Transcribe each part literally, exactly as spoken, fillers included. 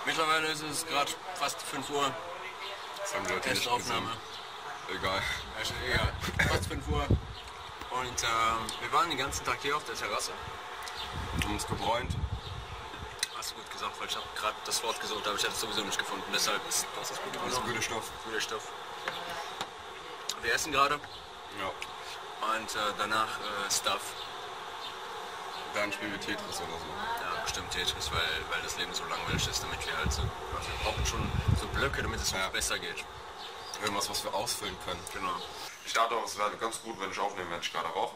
Mittlerweile ist es gerade fast fünf Uhr. Das haben die Leute nicht Testaufnahme. gesehen. Egal. Also, egal. Fast fünf Uhr. Und ähm, wir waren den ganzen Tag hier auf der Terrasse. Haben uns gebräunt. Hast du gut gesagt, weil ich habe gerade das Wort gesucht, aber ich hätte es sowieso nicht gefunden. Deshalb ist das ist gut. Das ist guter Stoff. Guter Stoff. Wir essen gerade Ja. und äh, danach äh, Stuff. Dann spielen wir Tetris oder so. Ja, bestimmt Tetris, weil, weil das Leben so langweilig ist, damit wir halt so, also wir brauchen schon so Blöcke, damit es uns Ja. besser geht. Irgendwas, was wir ausfüllen können. Genau. Ich dachte auch, es wäre ganz gut, wenn ich aufnehme, wenn ich gerade rauche.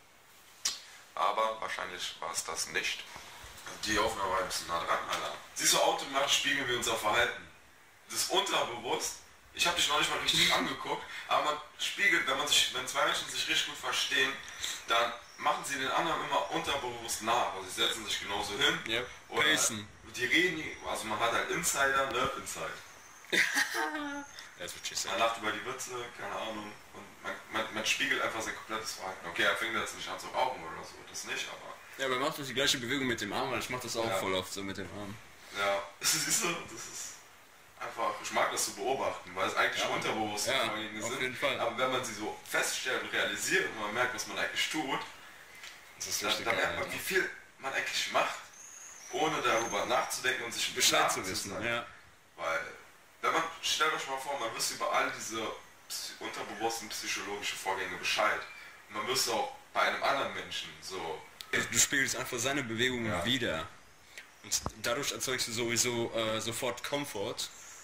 Aber wahrscheinlich war es das nicht. Die Aufnahme war ein bisschen nah dran, Alter. Siehst du, automatisch spiegeln wir unser Verhalten. Das ist unterbewusst. Ich habe dich noch nicht mal richtig angeguckt, aber man spiegelt, wenn man sich, wenn zwei Menschen sich richtig gut verstehen, dann machen sie den anderen immer unterbewusst nach. Also sie setzen sich genauso hin. Yep. Oder Pacen. die reden, also man hat halt Insider, ne? Inside. That's what she said. Man lacht über die Witze, keine Ahnung. Und man, man, man spiegelt einfach sein komplettes Verhalten. Okay, er fängt jetzt nicht an zu rauchen oder so, das nicht, aber. Ja, aber er macht doch die gleiche Bewegung mit dem Arm, weil ich mach das auch Ja. voll oft so mit dem Arm. Ja, siehst du, das ist einfach, ich mag das zu beobachten, weil es eigentlich Ja. unterbewusste Ja, Vorgänge auf sind. jeden Fall. Aber wenn man sie so feststellt und realisiert und man merkt, was man eigentlich tut, Das ist dann, richtig dann geil, merkt man, Alter. wie viel man eigentlich macht, ohne darüber nachzudenken und sich Bescheid zu klar wissen, sein. ja. Weil, wenn man, stellt euch mal vor, man wüsste über all diese psy- unterbewussten psychologische Vorgänge Bescheid. Und man wüsste auch bei einem anderen Menschen so. Du spiegelst einfach seine Bewegungen Ja. wieder. Und dadurch erzeugst du sowieso äh, sofort Komfort.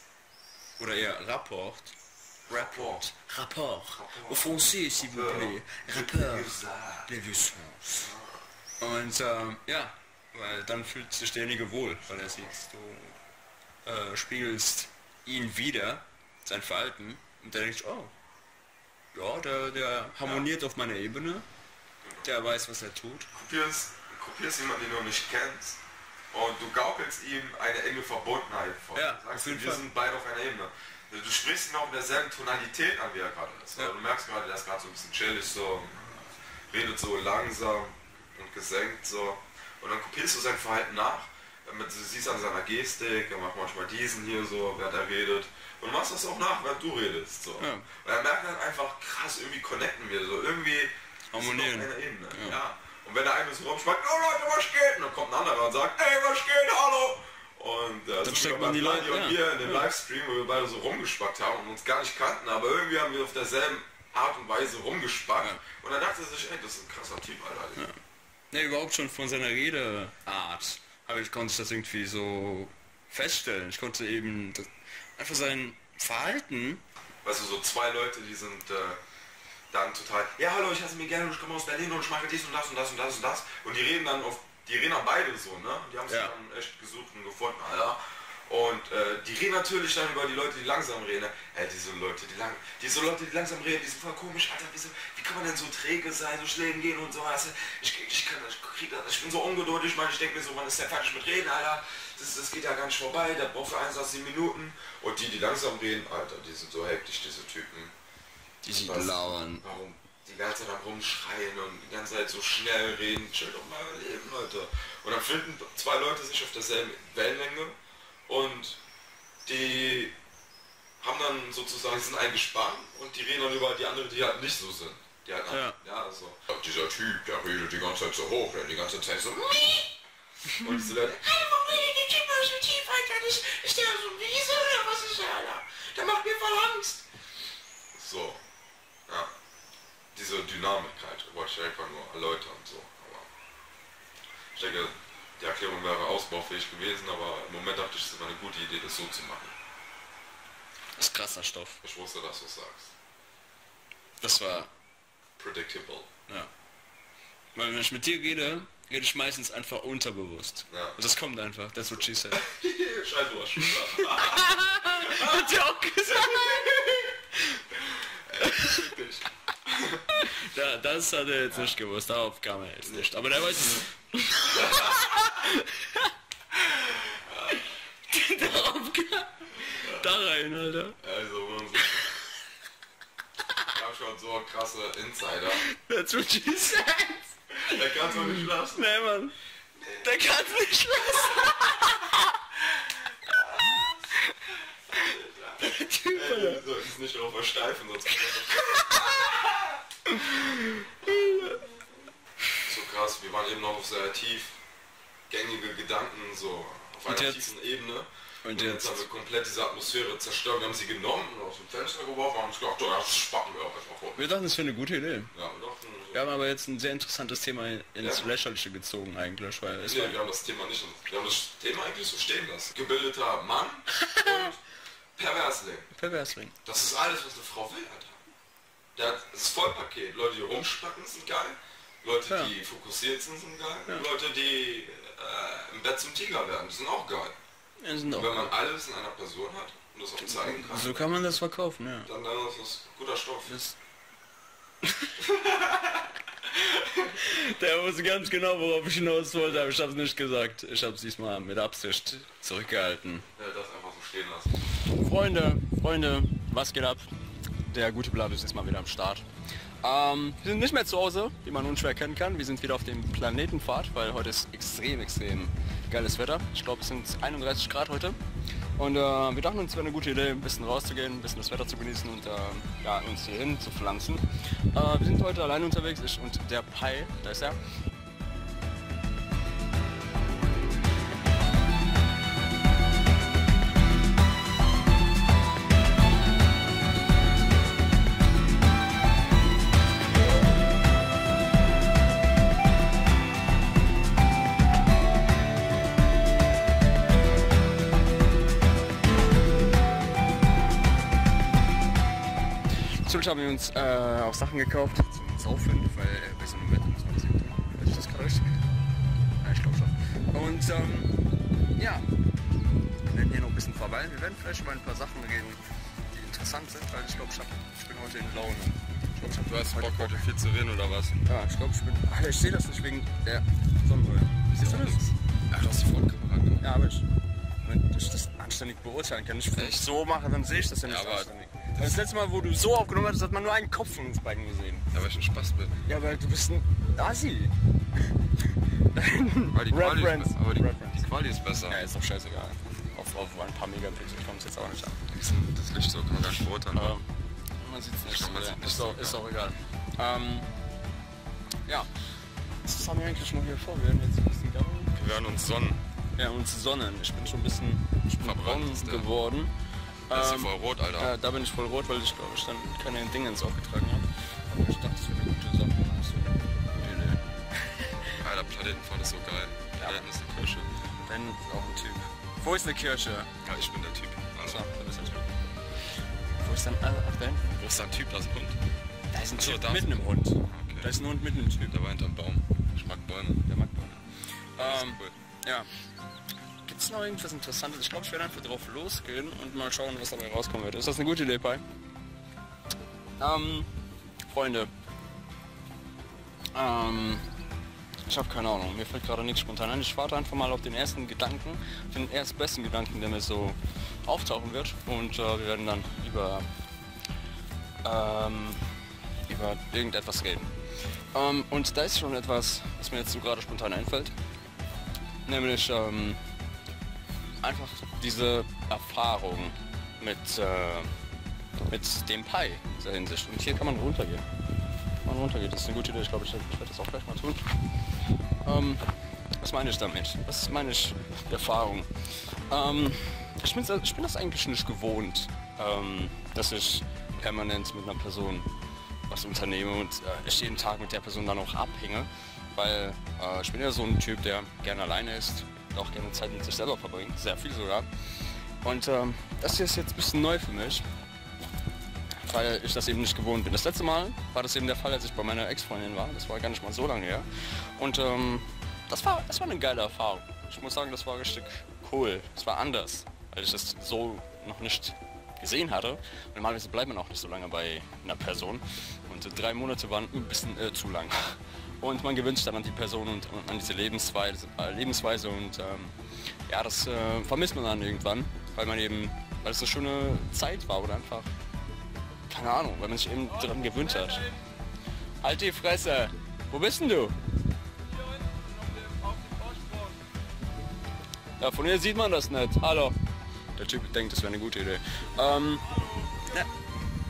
Oder eher Rapport. Rapport. Rapport. Rapport. Au français, s'il vous plaît. Rapport. Les vieux sons. Und ähm, ja, weil dann fühlt sich derjenige wohl, weil er sieht, du äh, spiegelst ihn wieder, sein Verhalten, und der denkt, oh, ja, der, der harmoniert auf meiner Ebene, der weiß, was er tut. Kopierst, kopierst jemanden, den du nicht kennst, und du gaukelst ihm eine enge Verbundenheit vor. Ja, Du auf sagst, jeden wir Fall. sind beide auf einer Ebene. Du sprichst ihn auch in derselben Tonalität an, wie er gerade ist. Ja. Du merkst gerade, der ist gerade so ein bisschen chillig, so, redet so langsam und gesenkt so. Und dann kopierst du sein Verhalten nach. Du siehst an seiner Gestik, er macht manchmal diesen hier so, während er redet. Und du machst das auch nach, während du redest. So. Ja. Und er merkt dann einfach, krass, irgendwie connecten wir so, irgendwie Harmonieren. sind wir auf einer Ebene. Ja. Ja. Und wenn der eine so rumschmeckt, oh Leute, was geht? Und dann kommt ein anderer und sagt, ey, was geht, hallo? Und äh, so steckt wie man bei die Blandi Leute, und ja. wir in dem Ja. Livestream, wo wir beide so rumgespackt haben und uns gar nicht kannten, aber irgendwie haben wir auf derselben Art und Weise rumgespackt. Ja. Und dann dachte er sich, ey, das ist ein krasser Typ, Alter. Ja. Ne, überhaupt schon von seiner Redeart habe ich, konnte ich das irgendwie so feststellen. Ich konnte eben das, einfach sein Verhalten. Weißt du, so zwei Leute, die sind äh, dann total, ja hallo, ich heiße Miguel und ich komme aus Berlin und ich mache dies und das und das und das und das. Und die reden dann auf, die reden dann beide so, ne? Die haben sich Ja. dann echt gesucht und gefunden, Alter. Und äh, die reden natürlich dann über die Leute, die langsam reden. Ey, diese Leute, die lang, diese Leute, die langsam reden, die sind voll komisch, Alter. Wieso, wie kann man denn so träge sein, so schnell gehen und so? Weißt du? Ich, ich, kann, ich, krieg, das- ich bin so ungeduldig, man. Ich denke mir so, man ist ja fertig mit Reden, Alter. Das, das geht ja gar nicht vorbei. Der braucht für einen Satz sieben Minuten. Und die, die langsam reden, Alter, die sind so hektisch, diese Typen. Die sie Was? lauern. Warum? Die ganze Zeit am rumschreien und die ganze Zeit so schnell reden. Chill doch mal euer Leben, Leute. Und dann finden zwei Leute sich auf derselben Wellenlänge und die haben dann sozusagen, sind ein Gespann und die reden dann über die anderen, die halt nicht so sind. Die halt Ja. ja so. Dieser Typ, der redet die ganze Zeit so hoch, der die ganze Zeit so. Und diese Leute, hey, warum redet der Typ mal so tief, Alter? Ist, ist der so ein Wiese oder was ist der, Alter? Der macht mir voll Angst. So. Ja. Diese Dynamik halt, wollte ich einfach nur erläutern. So. Aber ich denke, die Erklärung wäre ausbaufähig gewesen, aber im Moment dachte ich, es ist immer eine gute Idee, das so zu machen. Das ist krasser Stoff. Ich wusste, dass du es sagst. Das war, Predictable. ja. Weil wenn ich mit dir rede, rede ich meistens einfach unterbewusst. Ja. Und das kommt einfach, that's what she said. Scheiße, was schon da. Hat sie auch gesagt. Fick dich. Da, das hat er jetzt nicht gewusst, darauf kam er jetzt nicht. Aber der weiß es. Darauf kam. Da rein, Alter. Also, man so. Ich hab schon so krasse Insider. That's what she said. Der kann so nicht lassen. Nee, Mann. Der kann's nicht lassen. nicht darauf versteifen, sonst so krass, wir waren eben noch auf sehr tiefgängige Gedanken, so auf einer jetzt, tiefen Ebene. Und, und jetzt haben wir komplett diese Atmosphäre zerstört. Wir haben sie genommen und aus dem Fenster geworfen und haben uns gedacht, oh, das spacken wir auch einfach vor. Wir dachten, das wäre eine gute Idee. Ja, wir dachten, so. Wir haben aber jetzt ein sehr interessantes Thema ins ja? Lächerliche gezogen eigentlich, weil es nee, war wir haben das Thema nicht, wir haben das Thema eigentlich so stehen lassen. Gebildeter Mann und Perversling. Perversling. Das ist alles, was eine Frau will, Alter. Der hat das Vollpaket. Leute, die rumspacken, sind geil. Leute, ja. die fokussiert sind, sind geil. Ja. Leute, die äh, im Bett zum Tiger werden, die sind auch geil. Ja, sind auch und wenn man alles in einer Person hat und das auch zeigen kann, so kann man das verkaufen, ja. dann, dann ist das guter Stoff. Das Der wusste ganz genau, worauf ich hinaus wollte, aber ich habe es nicht gesagt. Ich habe es diesmal mit Absicht zurückgehalten. Ja, das einfach so stehen lassen. Freunde, Freunde, was geht ab? Der gute Blatt ist mal wieder am Start. Ähm, wir sind nicht mehr zu Hause, wie man unschwer erkennen kann. Wir sind wieder auf dem Planetenfahrt, weil heute ist extrem, extrem geiles Wetter. Ich glaube, es sind einunddreißig Grad heute. Und äh, wir dachten uns, es wäre eine gute Idee, ein bisschen rauszugehen, ein bisschen das Wetter zu genießen und äh, ja, uns hierhin zu pflanzen. Äh, wir sind heute allein unterwegs, ich und der Pai, da ist er. Natürlich haben wir uns äh, auch Sachen gekauft zum Saufen, weil äh, bei so einem Wetter muss man das irgendwie tun. Weiß ich das gerade richtig? Ja, ich glaube schon. Und ähm, ja, wir werden hier noch ein bisschen verweilen. Wir werden vielleicht über ein paar Sachen reden, die interessant sind, weil ich glaube, ich, ich bin heute in Laune. Ich glaub, ich hab Du hast heute Bock, heute viel zu reden oder was? Ja, ich glaube, ich bin... Alter, ich sehe das nicht wegen der Sonnenbrille. Siehst du das? Ja, du hast die Frontkamera gemacht. Ja, aber ich... Wenn ich das anständig beurteilen kann, ich, wenn ich so mache, dann sehe ich das ja nicht Ja, aber anständig. Das, das letzte Mal, wo du so aufgenommen hast, hat man nur einen Kopf von uns beiden gesehen. Ja, weil ich ein Spaß bin. Ja, aber du bist ein Assi. Weil die Quali Reference. ist, aber die, Reference. die Quali ist besser. Ja, ist doch scheißegal. Auf, auf ein paar Megapixel kommt es jetzt auch nicht an. Das Licht so kann man gar nicht beurteilen. Aber man sieht es nicht. Stimmt, man Ja, sieht nicht ist, so, auch, ist ja. auch egal. Ähm, ja. Was haben wir eigentlich noch hier vor? Wir werden jetzt ein bisschen gammeln. Wir werden uns sonnen. Ja, uns sonnen. Ich bin schon ein bisschen ich bin Verbrannt braun ist der. geworden. Das ist ja Ähm, voll rot, Alter. Ja, da bin ich voll rot, weil ich glaube ich dann keine Dingens aufgetragen habe. Aber ich dachte, das wäre eine gute Sache. Das ist eine gute Idee. Alter, Planetenfahrt ist so geil. Planeten ist eine Kirche. Ben ist auch ein Typ. Wo ist eine Kirche? Ja, ich bin der Typ. So, Also, da bist du der Typ. Wo ist dann... Ach, da hinten. wo ist da ein Typ? Da ist ein Hund. Da ist ein Ach so, Typ da ist mitten ein im Hund. Okay. Da ist ein Hund mitten im Typ. Der war hinterm Baum. Ich mag Bäume. Der mag Bäume. Das ist Ähm, cool. ja. Gibt es noch irgendwas Interessantes? Ich glaube, ich werde einfach drauf losgehen und mal schauen, was dabei rauskommen wird. Ist das eine gute Idee, Pai? Ähm, Freunde. Ähm, ich habe keine Ahnung. Mir fällt gerade nichts spontan ein. Ich warte einfach mal auf den ersten Gedanken, den erst besten Gedanken, der mir so auftauchen wird. Und äh, wir werden dann über, ähm, über irgendetwas reden. Ähm, und da ist schon etwas, was mir jetzt so gerade spontan einfällt. Nämlich ähm, einfach diese Erfahrung mit, äh, mit dem Pai in dieser Hinsicht. Und hier kann man runtergehen. Kann man runtergehen, das ist eine gute Idee. Ich glaube, ich, ich werde das auch gleich mal tun. Ähm, was meine ich damit? Was meine ich mit Erfahrung? Ähm, ich, bin, ich bin das eigentlich nicht gewohnt, ähm, dass ich permanent mit einer Person was unternehme und äh, ich jeden Tag mit der Person dann auch abhänge. Weil äh, ich bin ja so ein Typ, der gerne alleine ist und auch gerne Zeit mit sich selber verbringt, sehr viel sogar. Und ähm, das hier ist jetzt ein bisschen neu für mich, weil ich das eben nicht gewohnt bin. Das letzte Mal war das eben der Fall, als ich bei meiner Ex-Freundin war, das war gar nicht mal so lange her. Und ähm, das, war, das war eine geile Erfahrung. Ich muss sagen, das war richtig cool, es war anders, weil ich das so noch nicht gesehen hatte. Und normalerweise bleibt man auch nicht so lange bei einer Person und äh, drei Monate waren ein bisschen äh, zu lang. Und man gewöhnt sich dann an die Person und an diese Lebensweise, äh, Lebensweise und ähm, ja, das äh, vermisst man dann irgendwann, weil man eben, weil es eine schöne Zeit war oder einfach, keine Ahnung, weil man sich eben daran gewöhnt hat. Halt die Fresse! Wo bist denn du? Ja, von hier sieht man das nicht. Hallo. Der Typ denkt, das wäre eine gute Idee. Ähm, ja.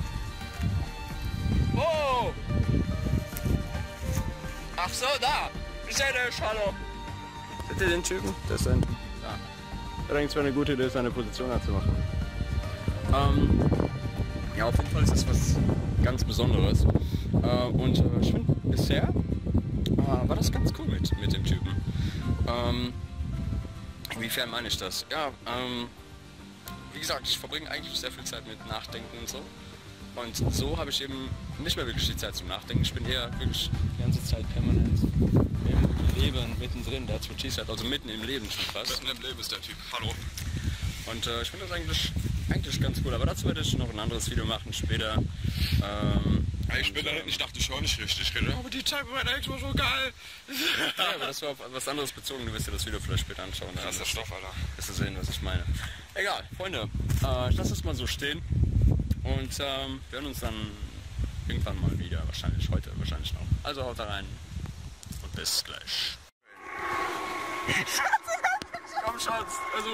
Ach so, da. Ist ja der Hallo. Seht ihr den Typen? Der ist ein... Ja. Das ist zwar eine gute Idee, seine Position anzumachen. Ähm, ja, auf jeden Fall ist das was ganz Besonderes. Äh, und äh, ich finde, bisher äh, war das ganz cool mit, mit dem Typen. Ähm, inwiefern meine ich das? Ja, ähm, wie gesagt, ich verbringe eigentlich sehr viel Zeit mit Nachdenken und so. Und so habe ich eben nicht mehr wirklich die Zeit zum Nachdenken. Ich bin eher wirklich die ganze Zeit permanent im Leben mittendrin. Der hat zwar T-Shirt, also mitten im Leben schon fast. Mitten im Leben ist der Typ. Hallo. Und äh, ich finde das eigentlich, eigentlich ganz cool. Aber dazu werde ich noch ein anderes Video machen später. Ähm, Hey, ich bin da ich dachte schon nicht richtig, gell? Aber die Zeit bei meiner Ex war so geil. Ja, aber das war auf was anderes bezogen. Du wirst dir das Video vielleicht später anschauen. Krasser Stoff, Alter. Wirst du sehen, was ich meine. Egal, Freunde. Äh, ich lasse es mal so stehen. Und ähm, wir hören uns dann irgendwann mal wieder. Wahrscheinlich heute, wahrscheinlich noch. Also haut da rein. Und bis gleich. Komm, Schatz. Also...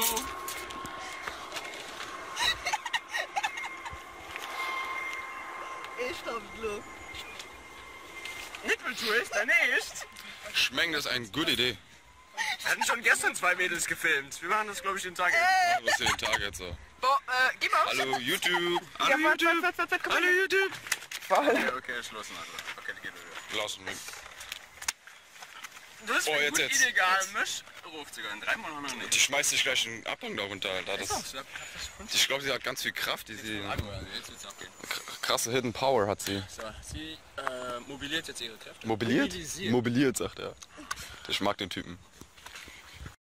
Ich hab Glück. Nippeltwister, nicht? Schmengen, das ist eine gute Idee. Wir hatten schon gestern zwei Mädels gefilmt. Wir machen das, glaube ich, den Tag. Machen wir es den Tag jetzt so. Boah, äh, gib auf. Hallo YouTube. Hallo ja, YouTube. Wart, wart, wart, wart, Hallo YouTube. Okay, okay, schlossen also. Okay, die geht wieder. Lassen wir. Das ist Oh, mir jetzt, gut jetzt. illegal. Mich ruft sogar in drei Monaten nicht. Die schmeißt sich gleich einen Abhang darunter, Alter. Das, ich glaube, sie hat ganz viel Kraft. Die sie, Jetzt wird's abgehen. krasse Hidden Power hat sie. So, sie äh, mobiliert jetzt ihre Kräfte. Mobiliert? Mobilisiert. Mobiliert, sagt er. Ich mag den Typen.